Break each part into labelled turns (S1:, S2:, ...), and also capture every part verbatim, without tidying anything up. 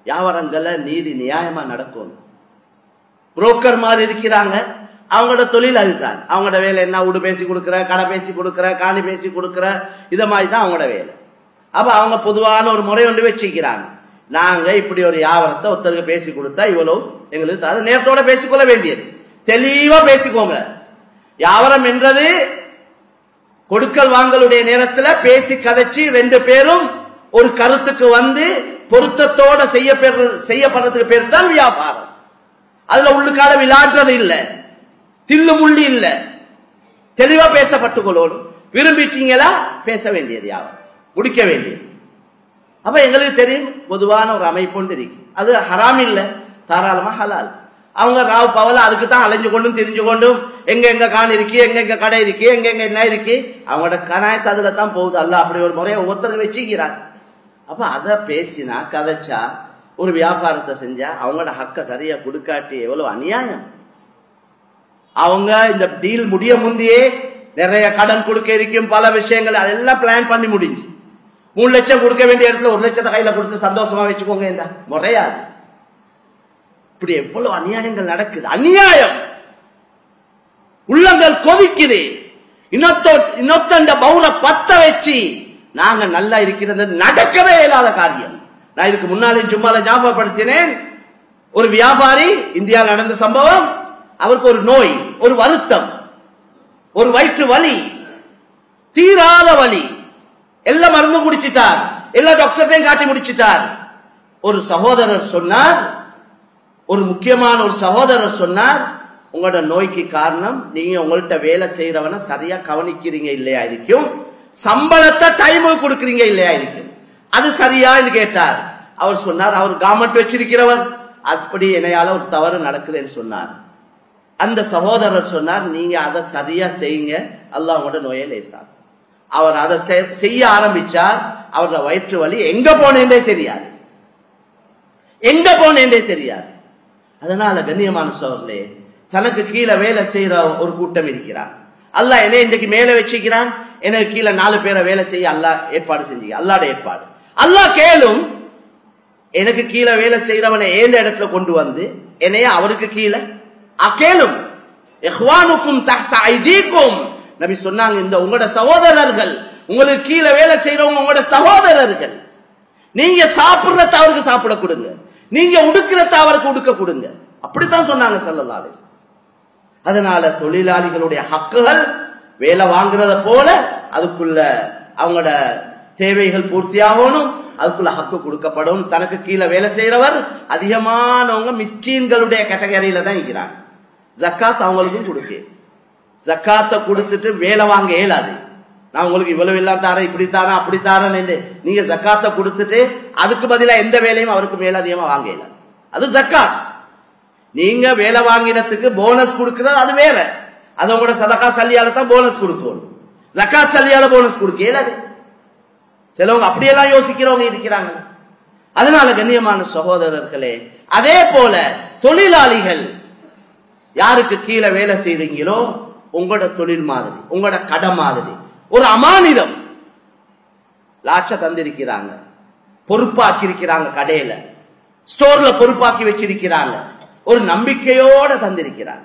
S1: வியாபாரங்களை நீதி நியாயமா நடக்கும். புரோக்கர் மாதிரி இருக்கிறாங்க, அவங்களோட தொழில் அதுதான். அவங்களோட வேலை என்ன? உடு பேசி கொடுக்குற, கடை பேசி கொடுக்குற, காணி பேசி கொடுக்குற, இத மாதிரி தான் அவங்களோட வேலை. அப்ப அவங்க பொதுவான ஒரு முறை ஒன்று வச்சுக்கிறாங்க. நாங்க இப்படி ஒரு வியாபாரத்தை ஒருத்தருக்கு பேசி கொடுத்தா இவ்வளவு எங்களுக்கு அது நேரத்தோட பேசிக்கொள்ள வேண்டியது. தெளிவா பேசிக்கோங்க. வியாபாரம் என்றது கொடுக்கல் வாங்கலுடைய நேரத்துல பேசி கதைச்சு ரெண்டு பேரும் ஒரு கருத்துக்கு வந்து பொருத்தத்தோட செய்ய செய்யப்படுறதுக்கு பேர் தான் வியாபாரம். அதுல உள்ளுக்கால விளையாடுறது இல்ல, தில்லு முள்ளி இல்ல, தெளிவா பேசப்பட்டு கொள்ளணும். விரும்பிட்டீங்களா பேச வேண்டியது, வியாபாரம் முடிக்க வேண்டியது. அப்ப எங்களுக்கு தெரியும் பொதுவான ஒரு அமைப்பு ஒன்று இருக்கு. அது ஹராம் இல்ல, தாராளமா ஹலால். அவங்க ராவ் பவல அதுக்கு தான் அலைஞ்சு கொண்டும் தெரிஞ்சு கொண்டும் எங்க எங்க காணி இருக்கு, எங்க எங்க கடை இருக்கு, எங்க எங்க என்ன இருக்கு, அவங்களோட கணாயத்து அதுல தான் போகுது. அல்ல அப்படி ஒரு முறையை ஒவ்வொருத்தருக்கு வச்சுக்கிறாங்க. அப்ப அத பேசினா கதைச்சா ஒரு வியாபாரத்தை செஞ்சா அவங்களோட ஹக்க சரியா கொடுக்காட்டி எவ்வளவு அநியாயம். அவங்க இந்த டீல் முடிய முந்தையே நிறைய கடன் கொடுக்க இருக்கும், பல விஷயங்கள் அதெல்லாம் பிளான் பண்ணி முடிஞ்சு மூணு லட்சம் கொடுக்க வேண்டிய இடத்துல ஒரு லட்சத்தை கையில கொடுத்து சந்தோஷமா வச்சுக்கோங்க. என்ன முறையாது? இப்படி எவ்வளவு அநியாயங்கள் நடக்குது. அநியாயம் உள்ளங்கள் கொதிக்குது. இன்னொத்த இன்னொத்த பவுன பத்த வச்சு நாங்க நல்லா இருக்கிறது நடக்கவே இயலாத காரியம். நான் இதுக்கு முன்னாலே சும்மால ஞாபகப்படுத்தினேன். ஒரு வியாபாரி இந்தியாவில் நடந்த சம்பவம். அவருக்கு ஒரு நோய், ஒரு வருத்தம், ஒரு வயிற்று வலி, தீராத வலி. எல்லா மருந்து முடிச்சிட்டார், எல்லா டாக்டரையும் காட்டி முடிச்சிட்டார். ஒரு சகோதரர் சொன்னார், ஒரு முக்கியமான ஒரு சகோதரர் சொன்னார், உங்களோட நோய்க்கு காரணம் நீங்க உங்கள்கிட்ட வேலை செய்யறவன சரியா கவனிக்கிறீங்க இல்லையா இருக்கும், சம்பளத்தை டைம் கொடுக்கறீங்க இல்லையா இருக்கும், அது சரியா கேட்டார். அவர் சொன்னார், அவர் கவர்மெண்ட் வச்சிருக்கிறவர், அப்படி என்னையால ஒரு தவறு நடக்குதுன்னு சொன்னார். அந்த சகோதரர் சொன்னார், நீங்க அதை சரியா செய்யுங்க, அல்லாஹ் உங்களோட நோயை லேசா. அவர் அதை செய்ய ஆரம்பிச்சார். அவரோட வயிற்று வலி எங்க போனேன்றே தெரியாது, எங்க போனேன்றே தெரியாது. அதனால கண்ணியமான சோழர்களே, தனக்கு கீழே வேலை செய்யற ஒரு கூட்டம் இருக்கிறார். அல்லாஹ் என்னை இன்றைக்கு மேல வச்சுக்கிறான், எனக்கு கீழே நாலு பேரை வேலை செய்ய அல்லாஹ் ஏற்பாடு செஞ்சு, அல்லாட ஏற்பாடு. அல்லாஹ் கேளும், எனக்கு கீழே வேலை செய்யறவனை ஏழு இடத்துல கொண்டு வந்து என்னைய அவருக்கு கீழே கேளும். இஹ்வானுக்கும் தஹ்த ஐதீக்கும், நபி சொன்னாங்க, இந்த உங்களோட சகோதரர்கள், உங்களுக்கு கீழே வேலை செய்யறவங்க உங்களோட சகோதரர்கள். நீங்க சாப்பிடுறத அவருக்கு சாப்பிட கொடுங்க, நீங்க உடுக்கிறத அவருக்கு உடுக்க கொடுங்க. அப்படித்தான் சொன்னாங்க ஸல்லல்லாஹு அலைஹி வஸல்லம். அதனால தொழிலாளிகளுடைய ஹக்குகள் வேலை வாங்குறத போல அதுக்குள்ள அவங்களோட தேவைகள் பூர்த்தியாகணும், அதுக்குள்ள ஹக்கு கொடுக்கப்படும். தனக்கு கீழே வேலை செய்யறவர் அதிகமானவங்க மிஸ்கீன்களுடைய கேட்டகரியில தான் இருக்கிறாங்க. ஜக்காத் அவங்களுக்கும் கொடுக்க, ஜக்காத்தை கொடுத்துட்டு வேலை வாங்க இயலாது. நான் உங்களுக்கு இவ்வளவு எல்லாம் தாரேன், இப்படி தாரேன், அப்படி தாரேன். நீங்க ஜக்காத்தை கொடுத்துட்டு அதுக்கு பதிலா எந்த வேலையும் அவருக்கு மேல அதிகமா வாங்க இயலாது. அது ஜக்காத். நீங்க வேலை வாங்கினத்துக்கு போனஸ் கொடுக்கிறது அது வேற, அது உங்களோட சதகா சல்லியால தான் போனஸ் கொடுக்கணும். ஜக்காத் சல்லியால போனஸ் கொடுக்க இயலாது. சிலவங்க அப்படியெல்லாம் யோசிக்கிறவங்க இருக்கிறாங்க. அதனால கண்ணியமான சகோதரர்களே, அதே போல தொழிலாளிகள் யாருக்கு கீழே வேலை செய்றீங்களோ உங்களோட தொழில் மாதிரி, உங்களோட கடை மாதிரி ஒரு அமானிதம். லாட்ச தந்திருக்கிறாங்க, பொறுப்பாக்கி இருக்கிறாங்க, கடையில ஸ்டோர்ல பொறுப்பாக்கி வச்சிருக்கிறாங்க, ஒரு நம்பிக்கையோட தந்திருக்கிறாங்க.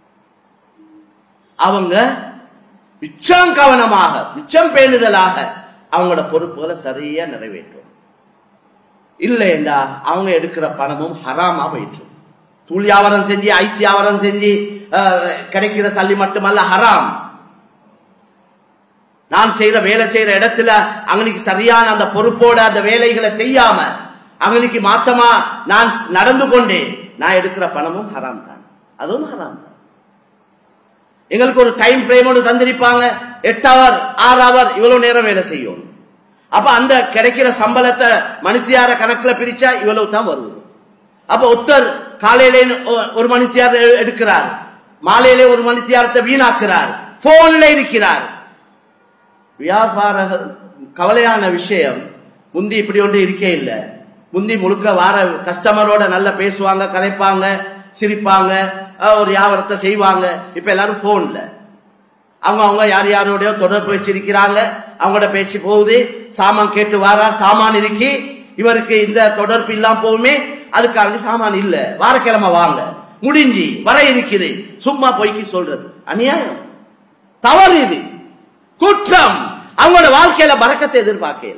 S1: அவங்க மிச்சம் கவனமாக, மிச்சம் பேணுதலாக அவங்களோட பொறுப்புகளை சரியா நிறைவேற்றும். இல்லைண்டா அவங்க எடுக்கிற பணமும் ஹராமா போயிட்டு, தூள் வியாபாரம் செஞ்சு, ஐஸ் வியாபாரம் செஞ்சு கிடைக்கிற சல்லி மட்டுமல்ல ஹராம். நான் செய்யற வேலை செய்யற இடத்துல அவங்களுக்கு சரியான அந்த பொறுப்போட அந்த வேலைகளை செய்யாம அவங்களுக்கு மாத்தமா நான் நடந்து கொண்டேன், நான் எடுக்கிற பணமும் ஹராம் தான், அதுவும் ஹராம் தான். எங்களுக்கு ஒரு டைம் ஃப்ரேம் ஒன்று தந்திருப்பாங்க, எட்டு அவர் ஆறு அவர் இவ்வளவு நேரம் வேலை செய்யும். அப்ப அந்த கிடைக்கிற சம்பளத்தை மணித்தியார கணக்குல பிரிச்சா இவ்வளவு தான் வருவது. அப்ப ஒருத்தர் காலையில ஒரு மணித்தியார எடுக்கிறார், மாலையிலே ஒரு மணித்தியாரத்தை வீணாக்குறார், போன்ல இருக்கிறார். வியாபாரங்கள் கவலையான விஷயம். முந்தி இப்படி ஒன்று இருக்கே இல்லை. முந்தி முழுக்க வார கஸ்டமரோட நல்லா பேசுவாங்க, கதைப்பாங்க, சிரிப்பாங்க, ஒரு வியாபாரத்தை செய்வாங்க. இப்ப எல்லாரும் போன்ல அவங்க அவங்க யார் யாரோடய தொடர்பு வச்சிருக்கிறாங்க, அவங்களோட பேச்சு போகுது. சாமான் கேட்டு வாரா, சாமான் இருக்கி இவருக்கு இந்த தொடர்பு இல்லாம போகுமே, அதுக்காக சாமான் இல்ல, வாரக்கிழமை வாங்க, முடிஞ்சு வர இருக்குது, சும்மா பொய்க்கு சொல்றது அநியாயம், தவறு, இது குற்றம். அவங்களோட வாழ்க்கையில பரக்கத்தை எதிர்பார்க்கல.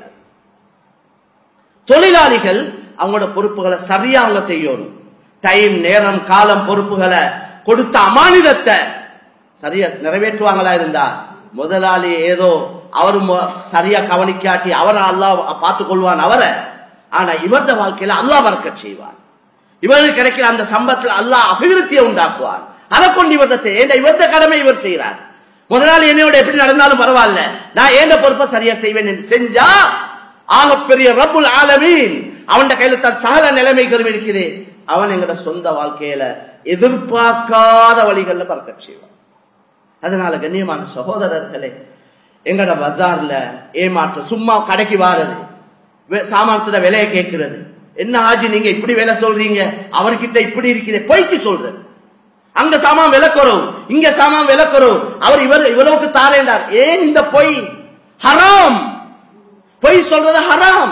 S1: தொழிலாளிகள் அவங்களோட பொறுப்புகளை சரியா அவங்க செய்யணும். டைம், நேரம், காலம், பொறுப்புகளை கொடுத்த அமானிதத்தை சரியா நிறைவேற்றுவாங்களா இருந்தா முதலாளி ஏதோ அவரு சரியா கவனிக்காட்டி அவரை அல்லாஹ் பார்த்துக் கொள்வான் அவரை. ஆனா இவரது வாழ்க்கையில அல்லாஹ் பரக்கத் செய்வான். இவருக்கு கிடைக்கிற அந்த சம்பத்தில் அல்லாஹ் அபிவிருத்தியை உண்டாக்குவான். அதை கொண்டு இவரத்தை இவரது கடமை இவர் செய்யறார். முதலாளி என்னையோட எப்படி நடந்தாலும் பரவாயில்ல, நான் ஏந்த பொறுப்பை சரியா செய்வேன் என்று செஞ்சா ஆகப்பெரிய ரப்புல் ஆலமீன் அவன் கையில தான் சகல நிலைமைகளும் இருக்குது. அவன் எங்கட சொந்த வாழ்க்கையில எதிர்பார்க்காத வழிகள்ல பரக்கத் செய்வான். அதனால கண்ணியமான சகோதரர்களே, எங்கட பஜார்ல ஏமாற்ற, சும்மா கடைக்கு வாரது, சாமானத்துல விலையை கேட்கிறது, என்ன ஆஜி நீங்க இப்படி வேலை சொல்றீங்க, அவர்கிட்ட இப்படி இருக்குது, பொய்க்கு சொல்றது. அங்க சாமான் விலை குறவு, இங்க சாமான் விலை குறவு, அவர் இவர் இவ்வளவுக்கு தாரேண்டார். ஏன் இந்த பொய்? ஹராம். பொய் சொல்றது ஹராம்.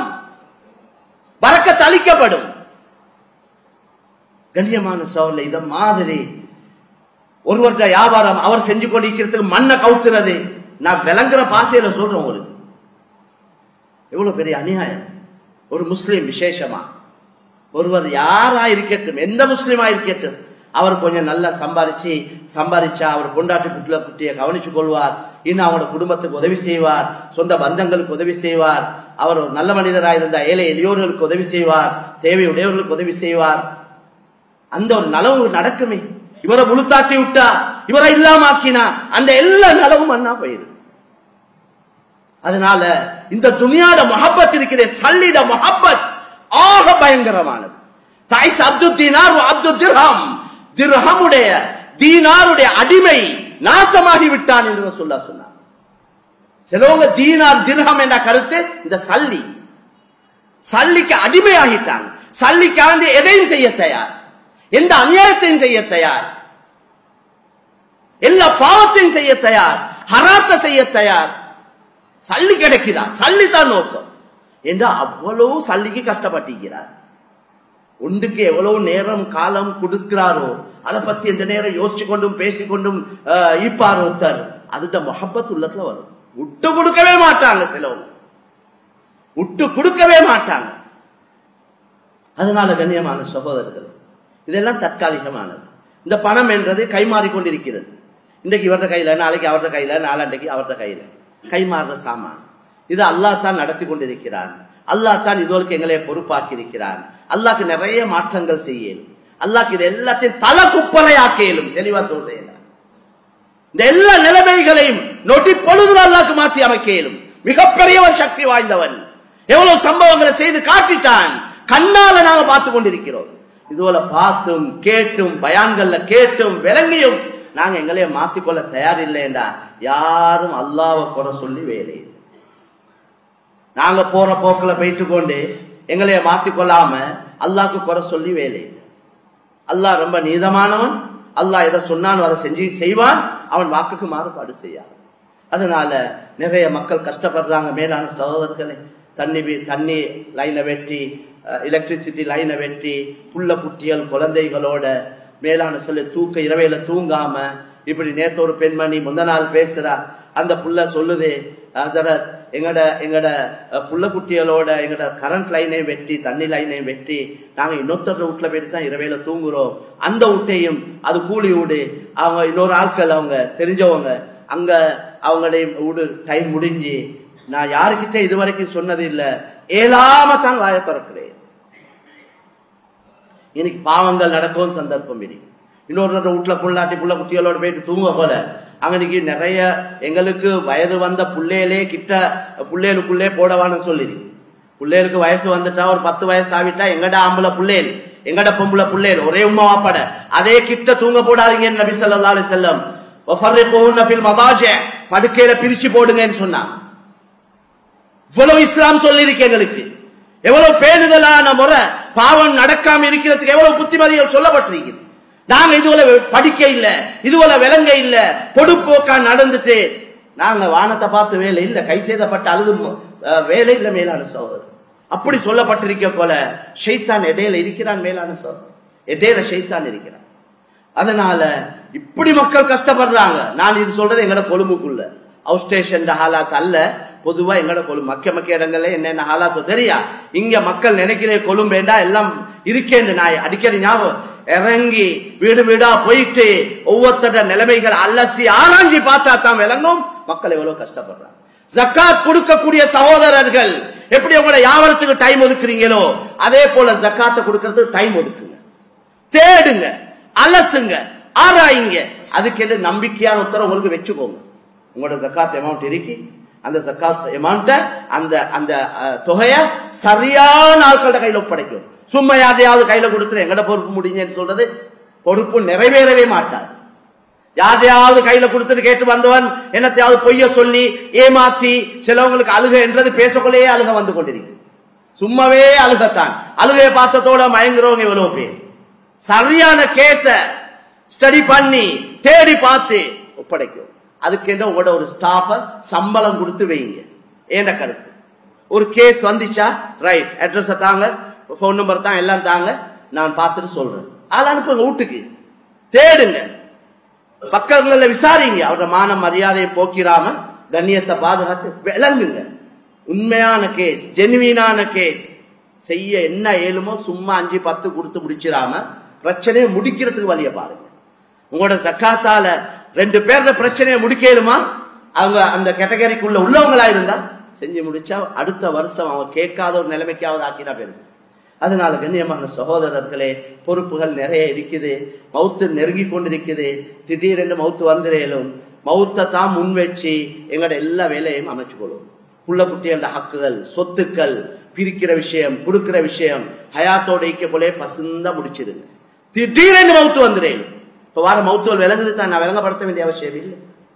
S1: பரக்கத் அளிக்கப்படும். கண்ணியமான சோழ இத மாதிரி ஒருவர்கிட்ட வியாபாரம் அவர் செஞ்சு கொண்டிருக்கிறதுக்கு மண்ணை கவுத்துறது, நான் விளங்குற பாசையில சொல்றேன் உங்களுக்கு, எவ்வளவு பெரிய அநியாயம். ஒரு முஸ்லீம் விசேஷமா ஒருவர் யாரா இருக்கட்டும், எந்த முஸ்லீமா இருக்கட்டும், அவர் கொஞ்சம் நல்லா சம்பாதிச்சு சம்பாதிச்சா அவர் கொண்டாட்டி புட்டில குட்டியை கவனிச்சு கொள்வார், இன்னும் அவரோட குடும்பத்துக்கு உதவி செய்வார், சொந்த பந்தங்களுக்கு உதவி செய்வார், அவர் ஒரு நல்ல மனிதராக இருந்தா ஏழை எளியோர்களுக்கு உதவி செய்வார், தேவையுடையவர்களுக்கு உதவி செய்வார். அந்த ஒரு நலவு நடக்குமே. இவரை முழுத்தாட்டி விட்டா, இவரை இல்லாமக்கினா அந்த எல்லா நலவும் அண்ணா போயிரு. அதனால இந்த துனியாட மஹப்பத் இருக்கிற சல்லிட மஹப்பத் ஆக பயங்கரமானது. தாய்ஸ் அப்துல் தீனார் அப்துல் திர்ஹம், திர்ஹமுடைய தீனாருடைய அடிமை நாசமாகி விட்டான் என்று சொல்ல சொன்னார். சிலவங்க தீனார் திர்ஹம் என்ற கருத்து இந்த சல்லி, சல்லிக்கு அடிமையாகிட்டாங்க. சல்லிக்காண்டி எதையும் செய்ய தயார், எந்த அநியாயத்தையும் செய்ய தயார், எல்லா பாவத்தையும் செய்ய தயார், ஹராத்த செய்ய தயார். சல்லி கிடைக்குதா, சல்லி தான் நோக்கம் என்று அவ்வளவு சல்லிக்கு கஷ்டப்பட்டிருக்கிறார். ஒன்றுக்கு எவ்வளவு நேரம் காலம் கொடுக்கிறாரோ அதை பத்தி எந்த நேரம் யோசிச்சு கொண்டும் பேசிக்கொண்டும் ஈப்பார் ஒருத்தர், அதுட மொஹப்பத் உள்ளத்துல வரும். விட்டு கொடுக்கவே மாட்டாங்க, சிலவங்க விட்டு கொடுக்கவே மாட்டாங்க. அதனால கண்ணியமான சகோதரர்கள், இதெல்லாம் தற்காலிகமானது. இந்த பணம் என்றது கைமாறிக்கொண்டிருக்கிறது. இன்றைக்கு இவரது கையில, நாளைக்கு அவரது கையில, நாளாண்டைக்கு அவரது கையில கைமாறுற சாமான். இது அல்லாஹ் தான் நடத்தி கொண்டிருக்கிறான். அல்லாஹ் தான் இதோருக்கு எங்களை பொறுப்பாக்கி இருக்கிறான். அல்லாஹ்க்கு நிறைய மாற்றங்கள் செய்யலும், அல்லாஹ்க்கு இது எல்லாத்தையும் தலை குப்பலையாக்கலும். தெளிவா சொல்றேன், இந்த எல்லா நிலைமைகளையும் நொட்டி பொழுது அல்லாஹ்க்கு மாற்றி அமைக்கலும். மிகப்பெரியவன், சக்தி வாய்ந்தவன். எவ்வளவு சம்பவங்களை செய்து காட்டிட்டான், கண்ணால நாங்க பார்த்து கொண்டிருக்கிறோம். இதுபோல பார்த்தும் கேட்டும் பயான்கள்ல கேட்டும் விளங்கியும் நாங்க எங்களைய மாற்றிக்கொள்ள தயார் இல்லைண்டா யாரும் அல்லாஹ்வை குறை சொல்லி வேலை. நாங்க போற போக்குல போயிட்டு கொண்டு எங்களைய மாற்றிக்கொள்ளாம அல்லாஹ்க்கு குறை சொல்லி வேலை. அல்லாஹ் ரொம்ப நீதமானவன். அல்லாஹ் எதை சொன்னானோ அதை செஞ்சு செய்வான். அவன் வாக்குக்கு மாறுபாடு செய்யான். அதனால நிறைய மக்கள் கஷ்டப்படுறாங்க. மேலான சகோதரர்களே, தண்ணி தண்ணி லைனை வெட்டி, எலக்ட்ரிசிட்டி லைனை வெட்டி, புள்ள குட்டிகள் குழந்தைகளோட மேலான சொல்லி தூக்க இரவையில தூங்காம, இப்படி நேத்து ஒரு பெண்மணி முந்த நாள் பேசுறா, அந்த புள்ள சொல்லுது, ஹஸரத் எங்கட எங்கட புள்ள குட்டிகளோட எங்கட கரண்ட் லைனையும் வெட்டி தண்ணி லைனையும் வெட்டி நாங்க இன்னொருத்தர் வீட்டுல போயிட்டு தான் இரவையில தூங்குறோம். அந்த வீட்டையும் அது கூலி வீடு, அவங்க இன்னொரு ஆட்கள் அவங்க தெரிஞ்சவங்க, அங்க அவங்களுடைய வீடு டைம் முடிஞ்சு நான் யாருக்கிட்ட இதுவரைக்கும் சொன்னது இல்லை, ஏழாம தான் வாய திறக்கிறேன். இன்னைக்கு பாவங்கள் நடக்கும் சந்தர்ப்பம் இருக்கு. இன்னொரு வீட்டுல புள்ளாட்டி புள்ள குட்டிகளோட போயிட்டு தூங்க போல அங்கன்னைக்கு நிறைய எங்களுக்கு வயது வந்த புள்ளையிலே கிட்ட புள்ளைகளுக்குள்ளே போடவான்னு சொல்லிடு. புள்ளைகளுக்கு வயசு வந்துட்டா ஒரு பத்து வயசு ஆவிட்டா எங்கட ஆம்பளை புள்ளைகள் எங்கட பொம்பளை புள்ளைகள் ஒரே உம்மா வாப்பட அதே கிட்ட தூங்க போடாதீங்க. நபி ஸல்லல்லாஹு அலைஹி வஸல்லம் வஃபர்ரிகுஹுன்ன ஃபில் மதாஜி, படுக்கையில பிரிச்சு போடுங்கன்னு சொன்னாங்க. இவ்வளவு இஸ்லாம் சொல்லி இருக்கு எங்களுக்கு. எவ்வளவு பேணுதலான முறை பாவம் நடக்காம இருக்கிறதுக்கு எவ்வளவு புத்திமதிகள் சொல்லப்பட்டிருக்கு. நாங்க இதுவரை படிக்க இல்ல, இதுவரை விளங்க இல்ல, பொடுப்போக்கா நடந்துட்டு நாங்க வானத்தை பார்த்து வேலை இல்ல, கை செய்தப்பட்ட அழுது வேலை இல்ல. மேலான சகோதரர், அப்படி சொல்லப்பட்டிருக்க போல ஷைத்தான் இடையில இருக்கிறான். மேலான சொல் இடையில ஷைத்தான் இருக்கிறான். அதனால இப்படி மக்கள் கஷ்டப்படுறாங்க. நான் இது சொல்றது எங்கட கொழும்புக்குள்ள அவுட் ஸ்டேஷன் ஹாலாத் அல்ல, பொதுவா எங்கட கொழும்பு மக்க மக்க இடங்கள்ல என்னென்ன ஹாலாத்தோ தெரியா. இங்க மக்கள் நினைக்கிற கொழும்பு வேண்டா எல்லாம் இருக்கேன்னு நான் அடிக்கடி ஞாபகம் இறங்கி வீடு வீடா போயிட்டு ஒவ்வொருத்தர நிலைமைகள் அலசி ஆராய்ச்சி பார்த்தா தான் விளங்கும் மக்கள் எவ்வளவு கஷ்டப்படுறாங்க. ஜக்காத் கொடுக்கக்கூடிய சகோதரர்கள் எப்படி உங்களோட வியாபாரத்துக்கு டைம் ஒதுக்குறீங்களோ அதே போல ஜக்காத்தை கொடுக்கறதுக்கு டைம் ஒதுக்குங்க, தேடுங்க, அலசுங்க, ஆராயுங்க. அதுக்கு நம்பிக்கையான உத்தரவு உங்களுக்கு வச்சுக்கோங்க. உங்களோட ஜக்காத் அமௌண்ட் இருக்கு, அந்த ஜக்காத் அமௌண்ட அந்த அந்த தொகையை சரியான ஆட்களோட கையில ஒப்படைக்கும். சும்மா யாரையாவது கையில கொடுத்துரு எங்கட பொறுப்பு முடிஞ்சேன்னு சொல்றது பொறுப்பு நிறைவேறவே மாட்டார். யாரையாவது கையில கொடுத்துட்டு கேட்டு வந்தவன் என்னத்தையாவது பொய்ய சொல்லி ஏமாத்தி சிலவங்களுக்கு அழுக என்றது பேசக்கொள்ளையே அழுக வந்து கொண்டிருக்கு. சும்மாவே அழுகத்தான். அழுகையை பார்த்ததோட மயங்குறவங்க எவ்வளவு பேர். சரியான கேஸ ஸ்டடி பண்ணி தேடி பார்த்து ஒப்படைக்கும். அதுக்கு உங்களோட ஒரு ஸ்டாஃப சம்பளம் கொடுத்து வைங்க. ஏண்ட கருத்து ஒரு கேஸ் வந்துச்சா ரைட் அட்ரஸ் தாங்க, போன் நம்பர் தான், எல்லாம் தாங்க, நான் பார்த்துட்டு சொல்றேன். ஆள் அனுப்புங்க, வீட்டுக்கு தேடுங்க, பக்கங்கள்ல விசாரிங்க. அவரோட மான மரியாதையை போக்கிராம கண்ணியத்தை பாதுகாத்து விளங்குங்க. உண்மையான கேஸ், ஜெனுவினான கேஸ் செய்ய என்ன ஏழுமோ சும்மா அஞ்சு பத்து கொடுத்து முடிச்சிடாம பிரச்சனையை முடிக்கிறதுக்கு வழிய பாருங்க. உங்களோட ஜக்காத்தால ரெண்டு பேர்ல பிரச்சனையை முடிக்கலுமா? அவங்க அந்த கேட்டகரிக்குள்ள உள்ளவங்களா இருந்தா செஞ்சு முடிச்சா அடுத்த வருஷம் அவங்க கேட்காத ஒரு நிலைமைக்காவது ஆக்கினா பெருசு. அதனால கண்ணியமான சகோதரர்களே, பொறுப்புகள் நிறைய இருக்குது. மவுத்து நெருங்கி கொண்டிருக்குது. திடீரென்று மவுத்து வந்துடலும் மவுத்தை தான் முன் வச்சு எங்களோட எல்லா வேலையும் அமைச்சு கொள்ளும். புள்ள குட்டிகளோட ஹக்குகள், சொத்துக்கள் பிரிக்கிற விஷயம், கொடுக்கிற விஷயம் ஹயாத்தோட ஐக்கிய போலே பசுந்தா முடிச்சிருங்க. திடீரென்று மவுத்து வந்துடலும். இப்ப வார மவுத்துகள் விளங்குது தான், நான் விளங்கப்படுத்த வேண்டிய அவசியம் இல்லை.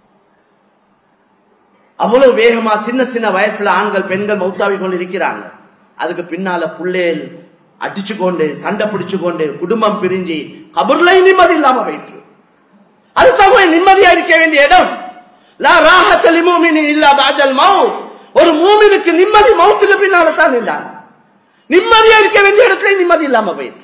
S1: அவ்வளவு வேகமா சின்ன சின்ன வயசுல ஆண்கள் பெண்கள் மவுத்தாவி கொண்டு இருக்கிறாங்க. அதுக்கு பின்னால புள்ளேல் அடிச்சு கொண்டு சண்டை பிடிச்சு கொண்டு குடும்பம் பிரிஞ்சு கபர்ல நிம்மதி இல்லாம போயிட்டு. அதுதான் நிம்மதியா இருக்க வேண்டிய இடம். லா ராஹத லிமுமின் இல்லா பஅதல் மௌத். ஒரு மூமினுக்கு நிம்மதி மௌத்துக்கு பின்னால தான் நின்றாங்க. நிம்மதியா இருக்க வேண்டிய இடத்துல நிம்மதி இல்லாம போயிட்டு.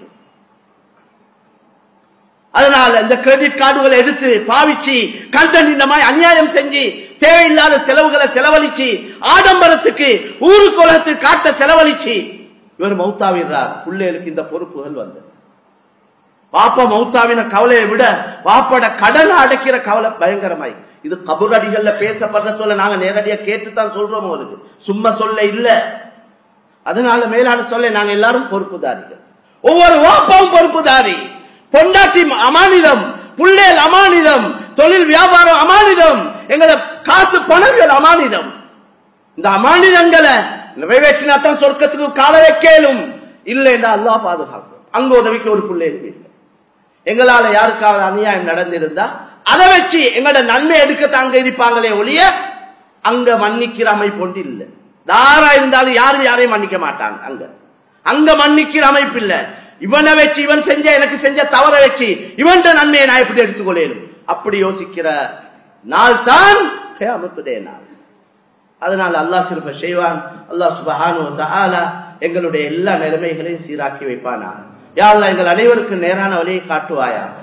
S1: அதனால இந்த கிரெடிட் கார்டுகளை எடுத்து பாவிச்சு கண்டன் இந்த மாதிரி அநியாயம் செஞ்சு தேவையில்லாத செலவுகளை செலவழிச்சு ஆடம்பரத்துக்கு ஊரு குலத்துக்கு காட்ட செலவழிச்சு இவர் மௌத்தாவிடுறார். பிள்ளைகளுக்கு இந்த பொறுப்புகள் வந்து வாப்பா மௌத்தாவின கவலையை விட வாப்பட கடனை அடைக்கிற கவலை பயங்கரமாய். இது கபூர் அடிகள்ல பேசப்படுறதுல நாங்க நேரடியா கேட்டுத்தான் சொல்றோம். உங்களுக்கு சும்மா சொல்ல இல்ல. அதனால மேலான சொல்ல நாங்க எல்லாரும் பொறுப்புதாரிகள். ஒவ்வொரு வாப்பாவும் பொறுப்புதாரி. பொண்டாட்டி அமானிதம், புள்ளேல் அமானிதம், தொழில் வியாபாரம் அமானிதம், எங்களை காசு பணங்கள் அமானிதம். இந்த அமானிதங்களை நிறைவேற்றினாத்தான் சொர்க்கத்துக்கு கால வைக்கலும். இல்லை என்றா அல்லாஹ் பாதுகாக்கும். அங்க உதவிக்கு ஒரு பிள்ளைகள் இல்லை. எங்களால யாருக்காவது அநியாயம் நடந்திருந்தா அதை வச்சு எங்களோட நன்மை எடுக்கத்தான் அங்க இருப்பாங்களே ஒழிய அங்க மன்னிக்கிற அமைப்பு ஒன்று இல்லை. தாரா இருந்தாலும் யாரும் யாரையும் மன்னிக்க மாட்டாங்க. அங்க அங்க மன்னிக்கிற அமைப்பு இல்ல. இவனை வச்சு இவன் செஞ்ச எனக்கு செஞ்ச தவற வச்சு இவன் நன்மையை நான் எப்படி எடுத்துக்கொள்ளேன் அப்படி யோசிக்கிற நாள் தான் கியாமத்துடைய நாள். அதனால அல்லாஹ் கிருபை செய்வான். அல்லாஹ் சுப்ஹானஹு வ தஆலா எங்களுடைய எல்லா நிலைமைகளையும் சீராக்கி வைப்பானா. யா அல்லாஹ் எங்கள் அனைவருக்கும் நேரான வழியை காட்டுவாயா.